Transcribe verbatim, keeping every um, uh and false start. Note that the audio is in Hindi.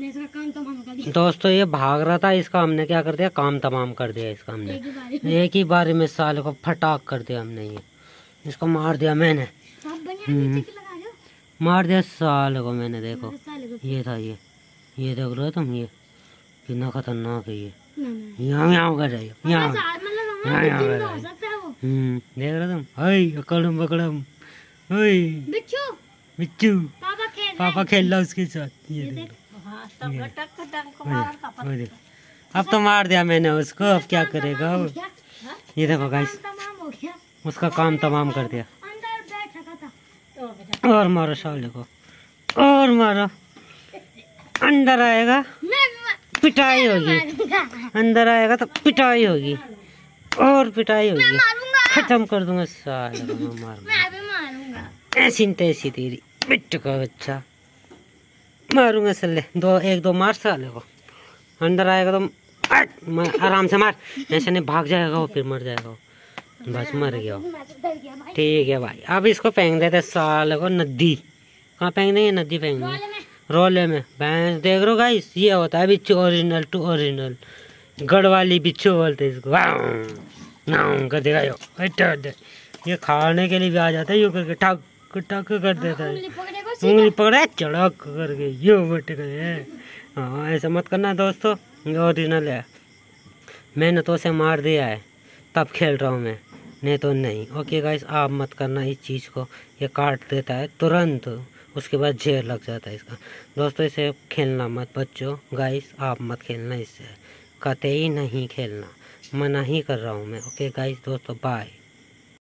मैंने इसका काम तमाम कर दिया। दोस्तों ये भाग रहा था, इसका हमने क्या कर दिया, काम तमाम कर दिया इसका हमने। एक ही बारी में साले को फटाक कर दिया हमने, ये इसको मार दिया मैंने। मार दिया साले को मैंने। देखो ये था, ये ये देख रहे हो तुम, ये कितना खतरनाक है ये। यहाँ यहाँ कर रही है, यहाँ यहाँ यहाँ कर रही है। हम्म देख रहे तुम, हाय अकड़म बकड़म, हाय बिच्छू बिच्छू पापा खेल पापा खेल रहा उसके साथ। ये देख, अब तो मार दिया मैंने उसको, अब क्या करेगा वो। ये देखो गाइस, उसका काम तमाम कर दिया। और मारो साले को, और मारो। अंदर आएगा पिटाई होगी, अंदर आएगा तो पिटाई होगी, और पिटाई होगी। खत्म कर दूंगा साले को मैं, मार ऐसी तैसी तेरी बिट्टू का बच्चा। मारूंगा साले, दो एक दो मार साले को। अंदर आएगा तो आराम से मार, ऐसे नहीं भाग जाएगा वो, फिर मर जाएगा वो। बस मर गया वो। ठीक है भाई, अब इसको फेंक देते साले को नदी। कहाँ फेंक देंगे, नदी फेंक देंगे, रोले में। भैंस देख रहे हो गाइस, ये होता है बिच्छू, ओरिजिनल टू ओरिजिनल गढ़वाली बिच्छू बोलते इसको। कर देगा यो, ये खाने के लिए भी आ जाता है, यू करके टक टक कर देता है, उंगली पकड़े चढ़क करके यो बट गए। हाँ ऐसा मत करना दोस्तों, ये ओरिजिनल है। मैंने तो उसे मार दिया है तब खेल रहा हूँ मैं, नहीं तो नहीं। ओके गाइस, आप मत करना इस चीज़ को, ये काट देता है तुरंत, उसके बाद जेर लग जाता है इसका। दोस्तों इसे खेलना मत बच्चों, गाइस आप मत खेलना इससे, कतई नहीं खेलना, मना ही कर रहा हूँ मैं। ओके गाइस दोस्तों, बाय।